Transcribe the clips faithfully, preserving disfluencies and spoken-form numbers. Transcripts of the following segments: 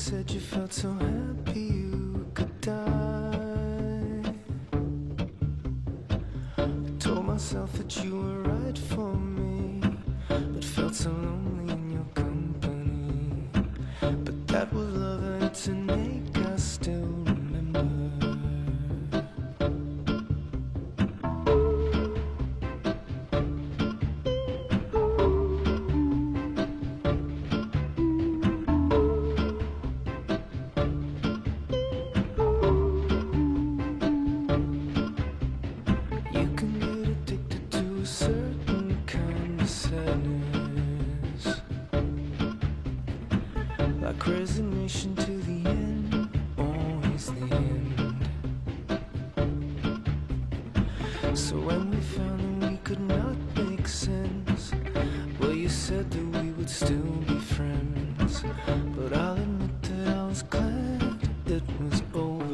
said you felt so happy you could die. I told myself that you were right for me, but felt so lonely in your company. But that was love, and it's an ache I still remember. Certain kind of sadness, like resignation to the end, always the end. So when we found that we could not make sense, well, you said that we would still be friends. But I'll admit that I was glad it was over.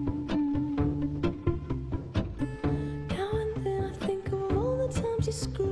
Screw